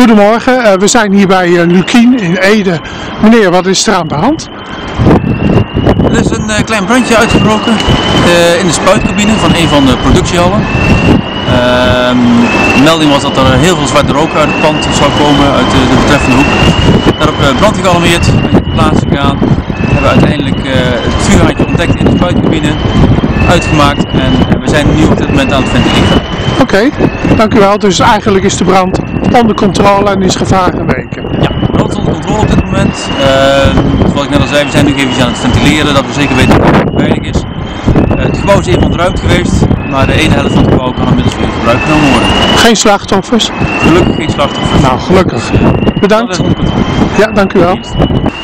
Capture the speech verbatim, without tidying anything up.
Goedemorgen, uh, we zijn hier bij uh, Lukien in Ede. Meneer, wat is er aan de hand? Er is een uh, klein brandje uitgebroken uh, in de spuitcabine van een van de productiehallen. Uh, de melding was dat er heel veel zwarte rook uit het pand zou komen, uit de, de betreffende hoek. Daarop uh, brand gealarmeerd, we zijn ter plaatse gegaan. We hebben uiteindelijk uh, het vuurhaantje ontdekt in de spuitcabine, uitgemaakt en uh, we zijn nu op dit moment aan het ventileren. Oké, okay, dank u wel. Dus eigenlijk is de brand onder controle en is gevaar geweken. Ja, de brand is onder controle op dit moment. Uh, zoals ik net al zei, we zijn nu even aan het ventileren, dat we zeker weten dat het veilig is. Uh, het gebouw is even ontruimd geweest, maar de ene helft van het gebouw kan inmiddels weer in gebruik genomen worden. Geen slachtoffers? Gelukkig geen slachtoffers. Nou, gelukkig. Bedankt. Dat is onder controle. Ja, dank u wel.